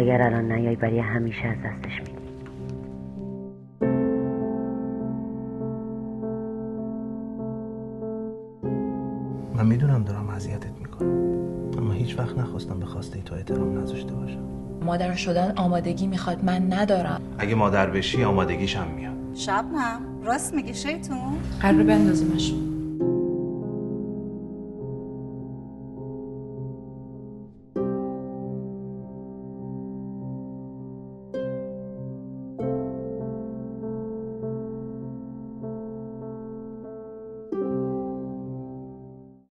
اگر الان نیای برای همیشه از دستش میدی. من میدونم دارم اذیتت میکنم، اما هیچ وقت نخواستم به خواسته تو احترام نذاشته باشم. مادر شدن آمادگی میخواد، من ندارم. اگه مادر بشی آمادگیش هم میاد. شبنم راست میگی شیطون؟ قراره بندازیمش.